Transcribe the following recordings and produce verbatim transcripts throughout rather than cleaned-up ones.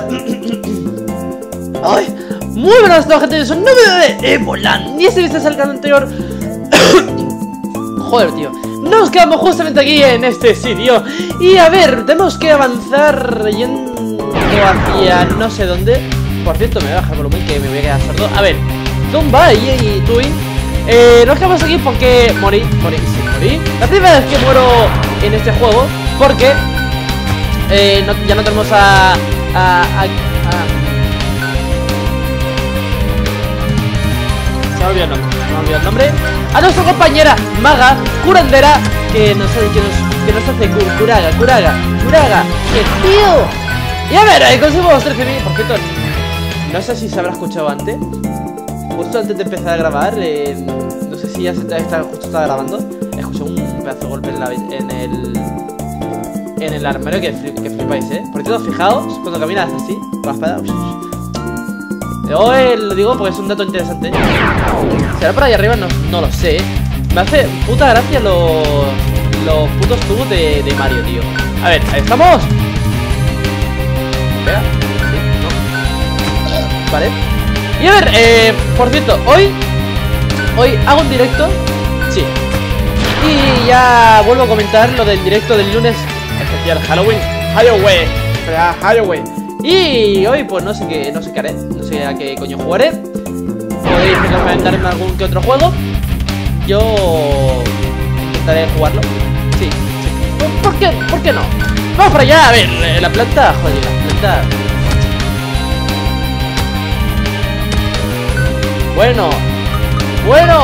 Ay, muy buenas tardes, gente. Soy un nuevo video de Emoland. Y este es el canal anterior. Joder, tío. Nos quedamos justamente aquí en este sitio. Y a ver, tenemos que avanzar yendo hacia no sé dónde. Por cierto, me voy a bajar el volumen que me voy a quedar sordo. A ver, Zumba y Twin. Eh, nos quedamos aquí porque morí, morí, sí, morí. La primera vez que muero en este juego. Porque eh, no, ya no tenemos a... a, a, a Se me ha olvidado el nombre, se me ha olvidado el nombre. A nuestra compañera maga, curandera, que nos, que nos, que nos hace cur, curaga, curaga, curaga. ¡Qué tío! Y a ver, ahí conseguimos trece mil. Por cierto, no sé si se habrá escuchado antes. Justo antes de empezar a grabar, eh, no sé si ya se está, justo estaba grabando. Escuché un pedazo de golpe en, la, en el en el armario que, que flipáis, eh. Por cierto, fijaos, cuando caminas así, con la espada. Yo eh, lo digo porque es un dato interesante. ¿Será por ahí arriba? No, no lo sé. Me hace puta gracia los, los putos tubos de, de Mario, tío. A ver, ahí estamos. Espera. Sí, no. Vale. Y a ver, eh, por cierto, hoy Hoy hago un directo. Sí. Y ya vuelvo a comentar lo del directo del lunes especial Halloween. Halloween. Halloween. Y hoy pues no sé qué, no sé qué haré. No sé a qué coño jugaré. Podéis recomendarme algún que otro juego. Yo intentaré jugarlo. Sí, sí. ¿Por qué? ¿Por qué no? Vamos para allá, a ver, la planta, joder, la planta. Bueno, bueno.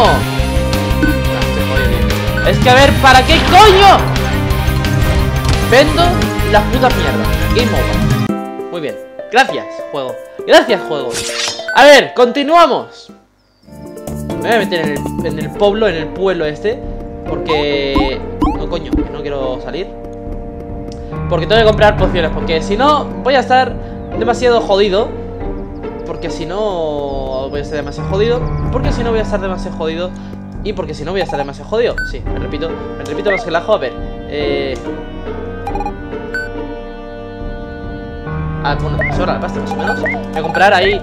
No, es que a ver, ¿para qué coño? Vendo las putas mierdas. Game over. Muy bien. Gracias, juego. Gracias, juego. A ver, continuamos. Me voy a meter en el, en el pueblo, en el pueblo este. Porque... No, coño, que no quiero salir. Porque tengo que comprar pociones. Porque si no, voy a estar demasiado jodido. Porque si no, voy a estar demasiado jodido. Porque si no, voy a estar demasiado jodido. Y porque si no, voy a estar demasiado jodido. Sí, me repito, me repito más que el ajo. A ver, eh... Ah, bueno, me sobra la pasta más o menos. Voy a comprar ahí.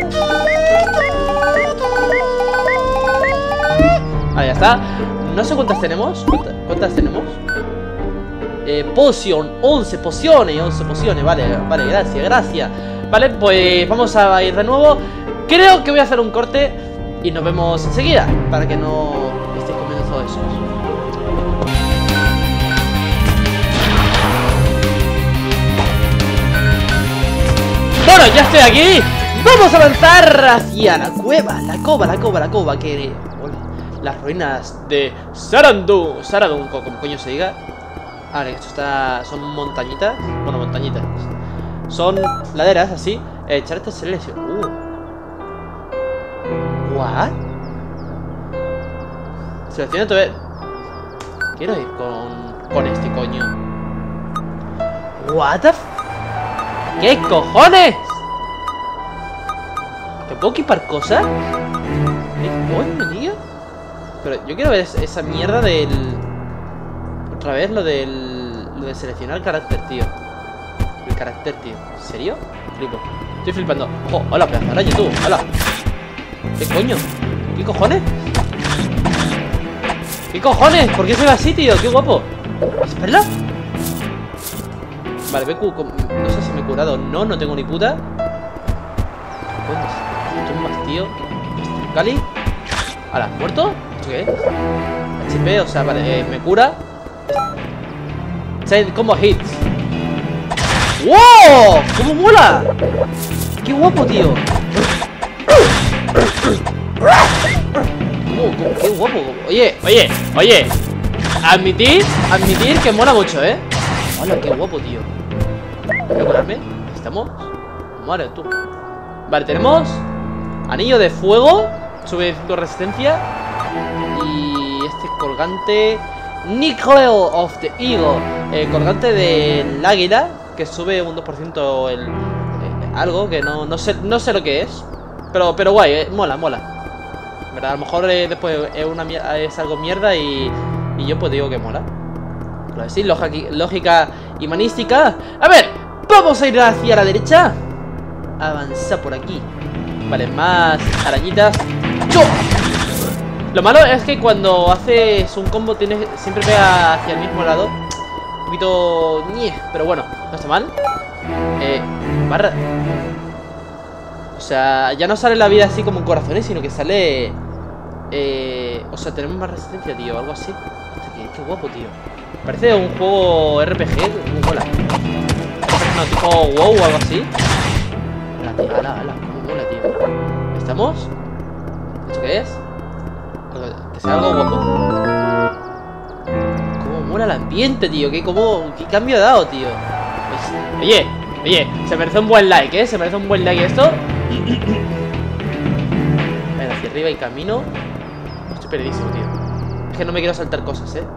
Ahí ya está. No sé cuántas tenemos. ¿Cuántas, cuántas tenemos? Eh, poción, once pociones, once pociones. Vale, vale, gracias, gracias. Vale, pues vamos a ir de nuevo. Creo que voy a hacer un corte y nos vemos enseguida, para que no estéis comiendo todo eso. Bueno, ya estoy aquí. Vamos a avanzar hacia la cueva, la cova, la cova, la cova, que... Hola. Las ruinas de Saradun, Saradun, como coño se diga. A ver, esto está... Son montañitas. Bueno, montañitas. Son laderas así. Eh, Echarte selección. Uh. ¿What? Selecciona tu... Quiero ir con... Con este coño. What the f... ¿Qué cojones? ¿Te puedo equipar cosas? ¿Qué coño, tío? Pero yo quiero ver esa mierda del... Otra vez lo del... Lo de seleccionar el carácter, tío. El carácter, tío. ¿En serio? Flipo. Estoy flipando. Ojo, hola, pedazo de araña, tú. Hola. ¿Qué coño? ¿Qué cojones? ¿Qué cojones? ¿Por qué se ve así, tío? ¡Qué guapo! ¿Espera? Vale, me he cu... No sé si me he curado. No, no tengo ni puta. ¿Qué coño? ¿Esto es más, tío? ¿Cali? ¿Ahora? ¿Muerto? ¿Esto qué es? H P, o sea, vale, eh, me cura. seis combo hits. ¡Wow! ¡Cómo mola! ¡Qué guapo, tío! ¿Cómo, cómo, ¡Qué guapo! Oye, oye, oye. Admitir, admitir que mola mucho, ¿eh? Hola, qué guapo, tío. Voy a curarme. ¿Estamos? Madre tú. Vale, tenemos anillo de fuego. Sube cinco resistencia. Y este colgante Nickel of the Eagle, eh, colgante del águila, que sube un dos por ciento el, eh, algo que no, no, sé, no sé lo que es. Pero, pero guay, eh, mola, mola. ¿Verdad? A lo mejor eh, después es, una, es algo mierda y, y yo pues digo que mola. Pero sí, lógica, lógica y manística. A ver, vamos a ir hacia la derecha. avanzar por aquí. Vale, más arañitas. ¡Cho! Lo malo es que cuando haces un combo tienes, siempre pega hacia el mismo lado. Un poquito... ñe, pero bueno, no está mal. Eh, barra... O sea, ya no sale la vida así como en corazones, sino que sale... Eh, o sea, tenemos más resistencia, tío, algo así. Hostia, qué, qué guapo, tío. Parece un juego R P G, muy mola. No, tipo WoW o algo así. Ala, tío, ala, ala, cómo mola, tío. ¿Estamos? ¿Esto qué es? Que sea algo guapo. Cómo mola el ambiente, tío. ¿Qué, cómo, qué cambio ha dado, tío? Pues, oye, oye, se merece un buen like, ¿eh? Se merece un buen like esto. Venga, hacia arriba y camino. Estoy perdidísimo, tío. Es que no me quiero saltar cosas, ¿eh?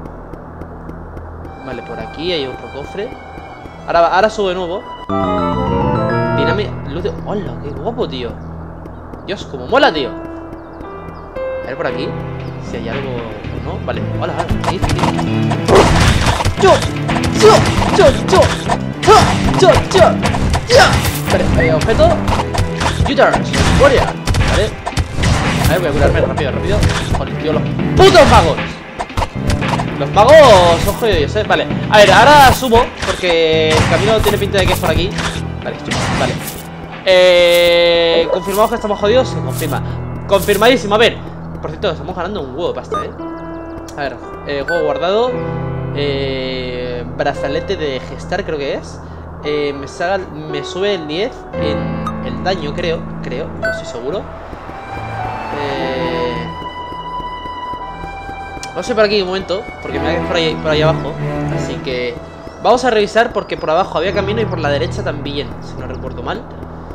Vale, por aquí hay otro cofre. Ahora, ahora subo de nuevo. Dinamita. Luz de... ¡Hola! ¡Qué guapo, tío! Dios, cómo mola, tío. A ver por aquí si hay algo o no. Vale, hola, hola. Aquí, aquí. ¡Yo! ¡Yo! ¡Yo! ¡Yo! ¡Yo! ¡Yo! ¡Yo! Vale, eh, objeto. Shooters. Warrior. Vale. A ver, voy a curarme rápido, rápido. Joder, tío, los putos magos. Los magos son jodidos, eh. Vale, a ver, ahora subo porque el camino tiene pinta de que es por aquí. Vale, vale. Eh, ¿confirmamos que estamos jodidos? Se confirma. Confirmadísimo, a ver. Por cierto, estamos ganando un huevo de pasta, eh. A ver, eh, juego guardado. Eh, brazalete de gestar, creo que es. eh, me, salga, me sube el diez en el daño, creo. Creo, no estoy seguro. Eh... Vamos a ir por aquí un momento, porque me voy a quedar por ahí, por ahí abajo. Así que vamos a revisar, porque por abajo había camino y por la derecha también, si no recuerdo mal.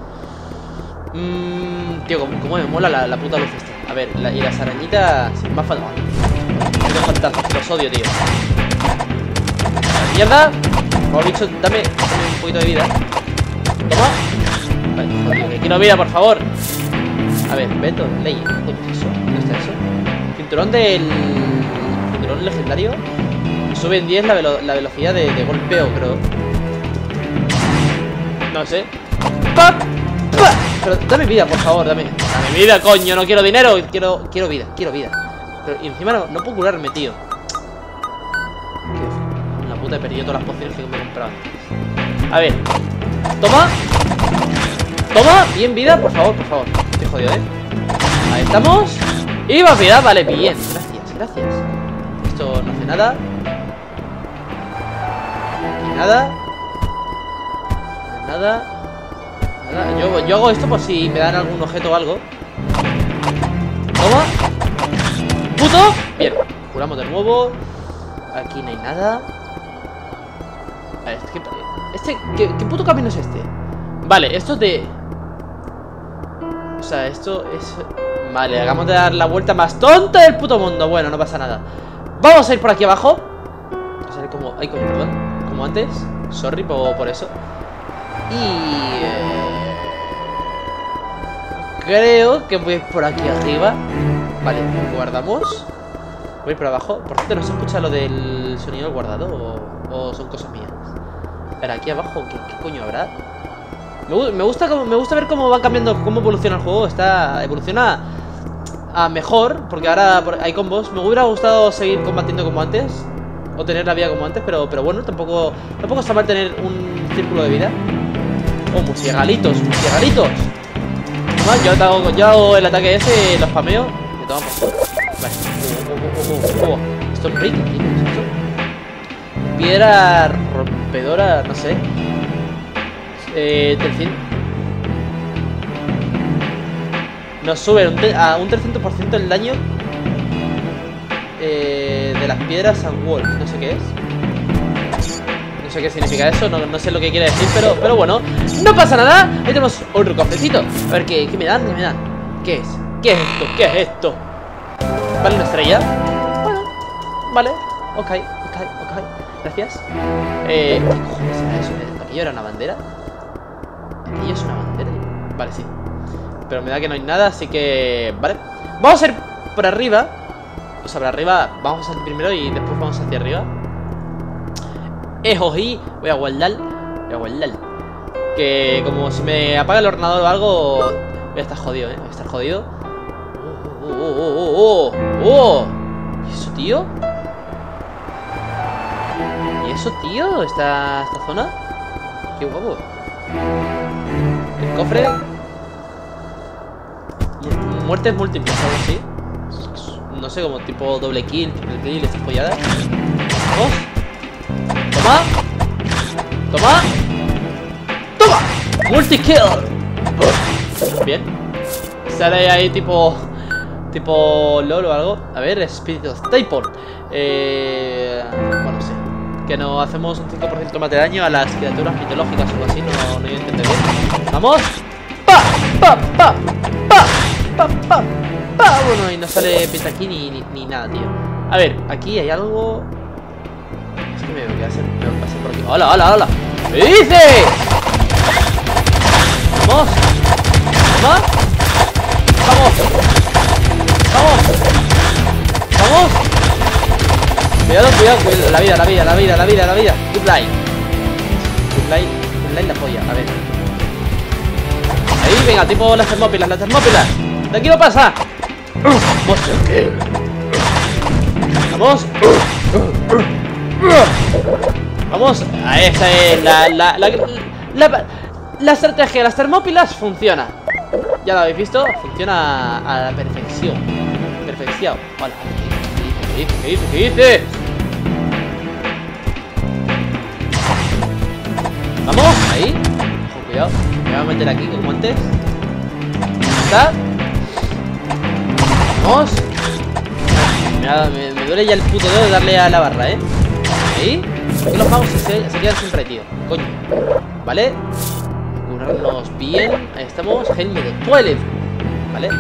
Mmm, tío, como, como me mola la, la puta luz esta. A ver, la, y las arañitas más falta. Qué fantástico, los odio, tío. Mierda. Por bicho, dame, dame un poquito de vida. Toma. Vale, joder, que quiero vida, por favor. A ver, Beto, ley. ¿Qué es eso? ¿Dónde está eso? Cinturón del... Cinturón legendario. Sube en diez la, velo la velocidad de, de golpeo, creo. No sé. ¡Pap! ¡Pap! Pero dame vida, por favor, dame. Dame vida, coño, no quiero dinero. Quiero, quiero vida, quiero vida. Pero y encima no, no puedo curarme, tío. La puta, he perdido todas las pociones que me he comprado antes. A ver. Toma. Toma, bien vida, por favor, por favor. Estoy jodido, eh. Ahí estamos. Y más vida, vale, bien. Gracias, gracias. Esto no hace nada. Aquí nada. Nada. Nada. Yo, yo hago esto por si me dan algún objeto o algo. Toma. Puto. Bien. Curamos de nuevo. Aquí no hay nada. A ver, este, este ¿qué, ¿qué puto camino es este? Vale, esto es de... O sea, esto es... Vale, hagamos de dar la vuelta más tonta del puto mundo. Bueno, no pasa nada. Vamos a ir por aquí abajo. Vamos a ver como... Ay, coño, perdón. Como antes. Sorry por, por eso. Y... Eh... Creo que voy por aquí arriba. Vale, guardamos. Voy por abajo. Por cierto, ¿no se escucha lo del sonido del guardado? ¿O, o son cosas mías? A ver, aquí abajo, ¿qué, qué coño habrá? Me, me, gusta como, me gusta ver cómo va cambiando, cómo evoluciona el juego. Está, evoluciona a mejor, porque ahora hay combos. Me hubiera gustado seguir combatiendo como antes, o tener la vida como antes, pero, pero bueno, tampoco Tampoco está mal tener un círculo de vida. Oh, murciegalitos, murciegalitos. Yo hago, yo hago el ataque ese, lo spameo y tomamos. Vale. Oh, oh, oh, oh, oh. Esto es un breaking, tío. ¿Qué es eso? Piedra rompedora, no sé. Eh, trescientos. Nos sube un a un trescientos por ciento el daño eh, de las piedras a wolf. No sé qué es. No sé qué significa eso, no, no sé lo que quiere decir, pero, pero bueno, no pasa nada. Ahí tenemos otro cofrecito. A ver, ¿qué, qué me dan? ¿Qué me dan? ¿Qué es? ¿Qué es esto? ¿Qué es esto? Vale, una estrella. Bueno, vale. Ok, ok, ok. Gracias. Eh, ¿qué cojones era eso? ¿Aquello era una bandera? ¿Aquello es una bandera? Vale, sí. Pero me da que no hay nada, así que... Vale. Vamos a ir por arriba. O sea, por arriba vamos a salir primero y después vamos hacia arriba. Ejo, y voy a guardar. Voy a guardar. Que como si me apaga el ordenador o algo, voy a estar jodido, eh. Voy a estar jodido. Oh, oh, oh, oh, oh, oh. ¿Y eso, tío? ¿Y eso, tío? ¿Esta, esta zona? Qué guapo. El cofre. Y muertes múltiples, algo así. No sé, como tipo doble kill, triple kill, estas polladas. Vamos. Toma. Toma. Toma. Multi-kill. Bien. Sale ahí tipo... Tipo LOL o algo. A ver, Spirit of Typhon. Eh... Bueno, sí. Que nos hacemos un cinco por ciento más de daño a las criaturas mitológicas o algo así. No, no entiendo bien. Vamos. Pa, pa, pa, pa, pa, pa, pa. Bueno, y no sale pinta aquí ni, ni, ni nada, tío. A ver, aquí hay algo. Es que me voy a hacer, me voy a pasar por aquí. ¡Hola, hola, hola! ¿Qué dices? Vamos. Vamos. Vamos. Vamos. Vamos. Cuidado, cuidado, cuidado. La vida, la vida, la vida, la vida, la vida. Good light. Good light. Good light la polla. A ver. Ahí, venga, tipo las termópilas, las termópilas. De aquí no pasa. Vamos. Vamos. Vamos. A esa es la la, la, la, la estrategia de las termópilas funciona. Ya lo habéis visto. Funciona a la perfección. Perfección. Hola. ¿Qué dice? ¿Qué dice? ¿Qué dice? Vamos. Ahí. Ojo, cuidado. Me voy a meter aquí con guantes. ¿Está? Vamos. Mira, me, me duele ya el puto dedo de darle a la barra, ¿eh? Ahí. Aquí los magos se, se quedan siempre, tío. Coño. ¿Vale? Curarnos bien. Ahí estamos. Helmet de doce. ¿Vale?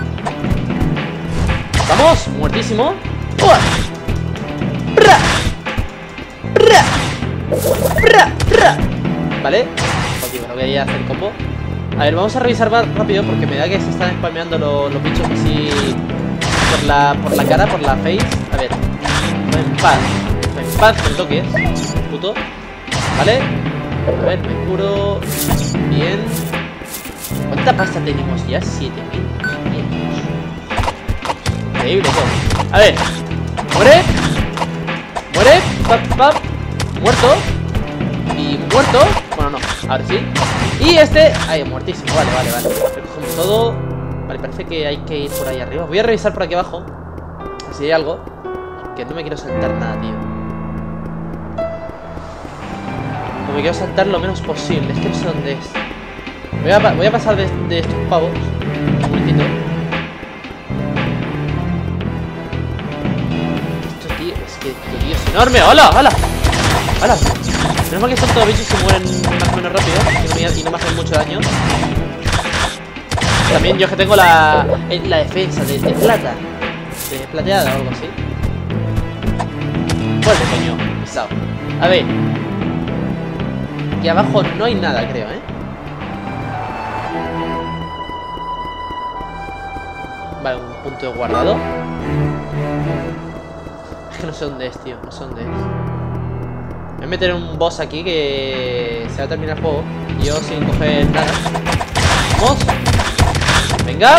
Vamos. Muertísimo. ¡Uah! ¡Bra! ¡Bra! ¡Bra! ¡Bra! ¿Vale? Ok, bueno, voy a hacer combo. A ver, vamos a revisar más rápido porque me da que se están spameando los, los bichos así por la, por la cara, por la face. A ver, no en paz, no en paz con toques, puto. ¿Vale? A ver, me curo. Bien. ¿Cuánta pasta tenemos ya? siete mil. Increíble todo. A ver, muere. Muere. Pap, pap. Muerto. Y muerto. Bueno, no, ahora sí. Y este, ahí, muertísimo, vale, vale, vale. Recogemos todo. Vale, parece que hay que ir por ahí arriba. Voy a revisar por aquí abajo si hay algo. Que no me quiero saltar nada, tío. No me quiero saltar lo menos posible. Es que no sé dónde es. Voy a, voy a pasar de, de estos pavos. Un momentito. Esto, tío, es que este tío es enorme. ¡Hola, hola! ¡Hola! Menos mal que son todos bichos y se mueren más o menos rápido y no me, y no me hacen mucho daño. También yo es que tengo la, la defensa de, de plata, de plateada o algo así. Fuerte, coño, pesado. A ver. Aquí abajo no hay nada, creo, ¿eh? Vale, un punto de guardado. Es que no sé dónde es, tío, no sé dónde es. Voy a meter un boss aquí que se va a terminar el juego. Y yo sin coger nada. Vamos. Venga.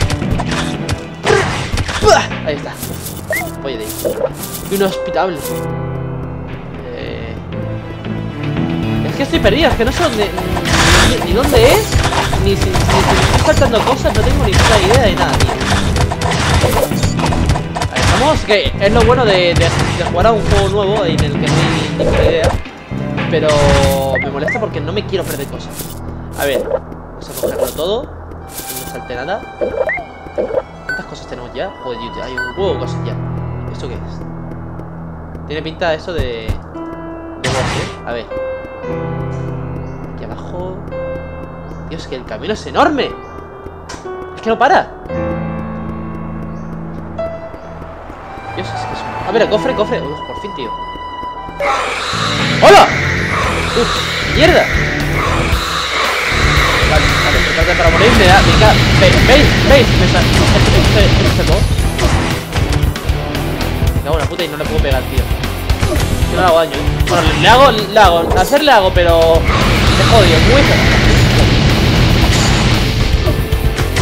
Ahí está. Voy de ahí. Inhospitable. Eh... Es que estoy perdido. Es que no sé dónde. Ni, ni dónde es. Ni si, ni si me estoy saltando cosas. No tengo ni puta idea de nada, tío. Ahí estamos. Que es lo bueno de, de, de jugar a un juego nuevo en el que no hay ni puta idea. Pero me molesta porque no me quiero perder cosas. A ver, vamos a cogerlo todo. No me salte nada. ¿Cuántas cosas tenemos ya? Joder, tío, hay un huevo de cosas ya. ¿Esto qué es? Tiene pinta esto de... de boss, ¿eh? A ver. Aquí abajo... Dios, que el camino es enorme. Es que no para. Dios, es que es... A ver, el cofre, cofre. Uf, por fin, tío. ¡Hola! ¡Uf! ¡Mierda! Vale, vale, prepárate para morir. Me da, me cae. ¿Veis? ¿Veis? ¿Veis? Me sale. Este es el boss. Me cago en la puta y no le puedo pegar, tío. No le hago daño, ¿eh? Bueno, le hago, le hago. Hacer le hago, pero... Le jodido, muy feo.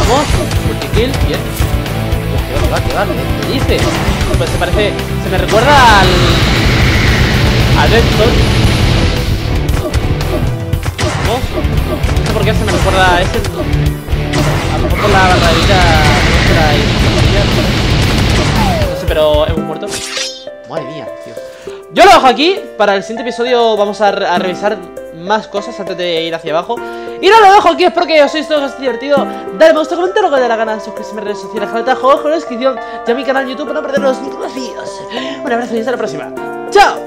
Vamos, multikill, bien. Que va, que va, que va, ¿qué dice? Pues se parece, se me recuerda al... al Redstone. Vamos. No sé por qué se me recuerda a ese. A lo mejor por la barrerita nuestra ahí. No sé, pero hemos muerto. Madre mía, tío. Yo lo dejo aquí. Para el siguiente episodio vamos a, re a revisar más cosas antes de ir hacia abajo. Y no lo dejo aquí, espero que os hayáis todo divertido. Dale me gusta, comentar lo que dé la gana, suscribirse a mis redes sociales, juegos con la descripción, y a mi canal de YouTube para no perder los vídeos. Un abrazo y hasta la próxima. ¡Chao!